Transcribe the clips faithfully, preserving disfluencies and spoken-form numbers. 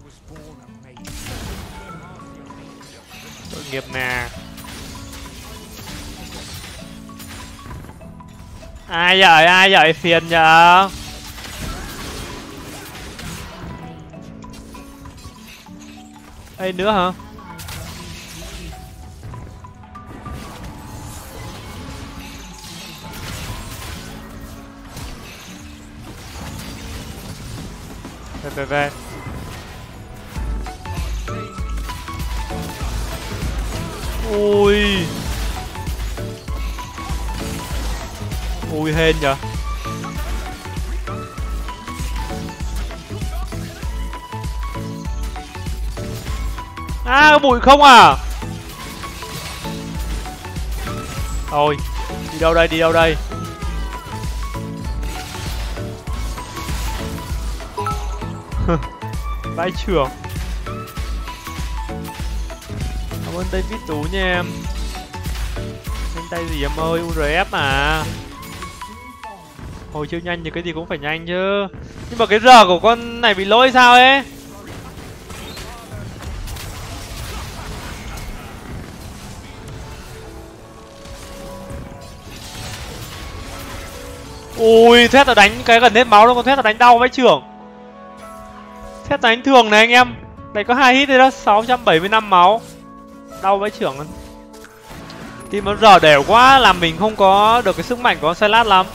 Tội nghiệp nè. Ai vậy, ai vậy, phiền nhở. Ê nữa hả? Về về về. Ui. Ui hên nhở. À có bụi không à? Thôi đi đâu đây, đi đâu đây? Vãi trưởng. Cảm ơn David Tú nha em. Nhanh tay gì em ơi, u rờ ép mà. Hồi chưa nhanh thì cái gì cũng phải nhanh chứ. Nhưng mà cái giờ của con này bị lỗi sao ấy? Ui, thét là đánh cái gần hết máu luôn, con thét là đánh đau vãi trưởng. Thét đánh thường này anh em. Này có hai hit thôi đó, sáu trăm bảy mươi lăm máu. Đau vãi trưởng luôn. Team nó giờ đều quá, làm mình không có được cái sức mạnh của con Sylas lắm.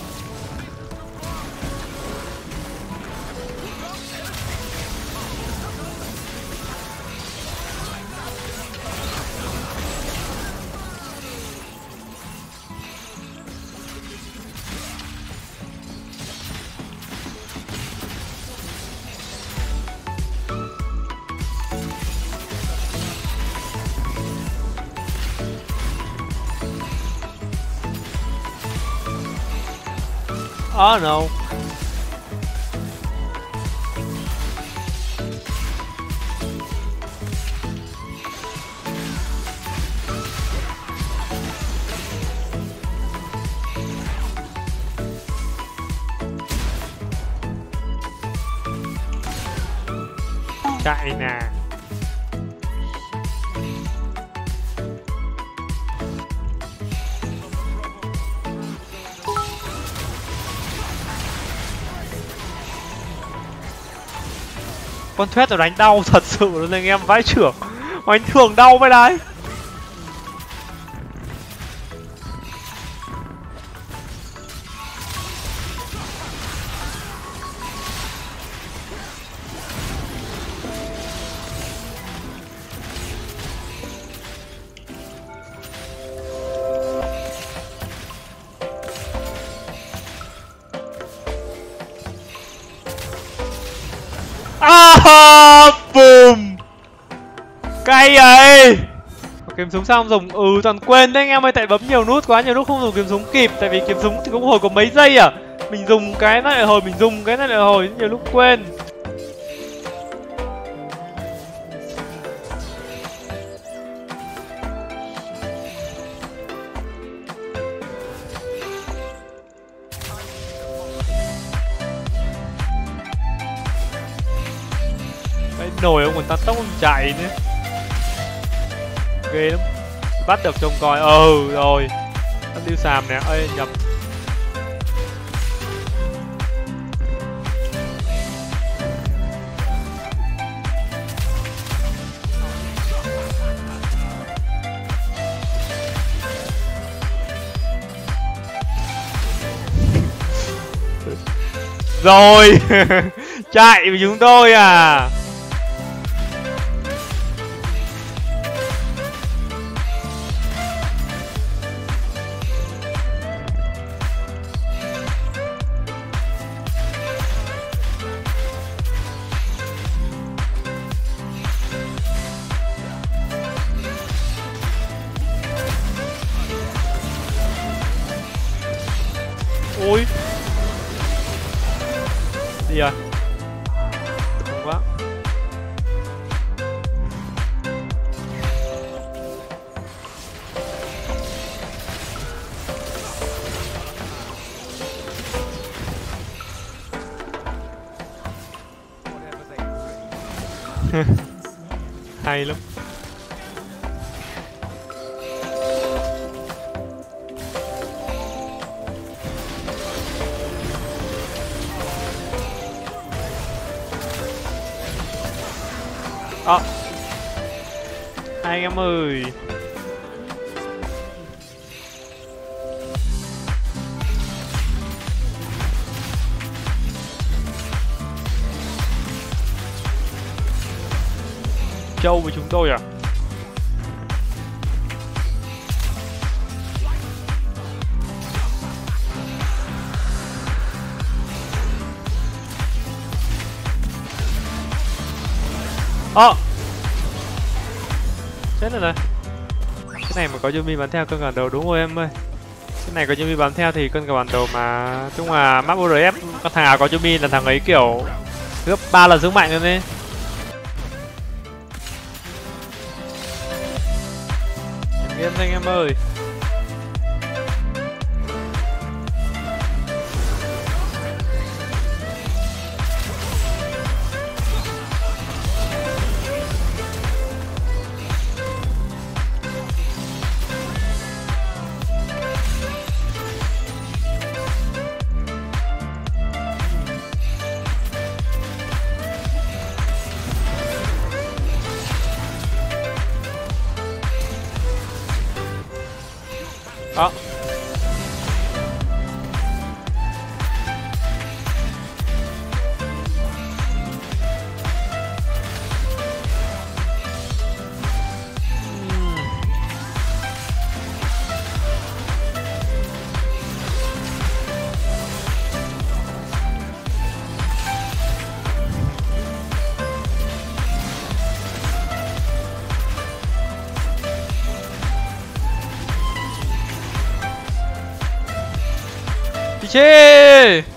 Oh no. Chạy nè. Con Thread nó đánh đau thật sự luôn anh em, vãi trưởng. Đánh thường đau vậy đấy. Ah, boom. Cay vậy. Kiếm súng sao không dùng? Ừ toàn quên đấy anh em ơi, tại bấm nhiều nút quá, nhiều lúc không dùng kiếm súng kịp. Tại vì kiếm súng thì cũng hồi có mấy giây à. Mình dùng cái này lại hồi, mình dùng cái này lại hồi, nhiều lúc quên. Nổi ông còn tăng tốc ông chạy nữa. Ghê lắm. Bắt được trông coi. Ừ rồi. Tao điêu xàm nè. Ê nhầm. Rồi. Chạy với chúng tôi à. Ui. Đi rồi. Không quá. Hay lắm. Đó. Hai anh em ơi. Châu với chúng tôi à? Ờ chết rồi này. Cái này mà có Yumi bắn theo cân cả đầu đúng rồi em ơi. Cái này có Yumi bắn theo thì cân cả bản đầu mà. Chung là map o rờ ép con thằng nào có Yumi là thằng ấy kiểu gấp ba lần sức mạnh luôn đi. Game anh em ơi. Đó. Đi chê.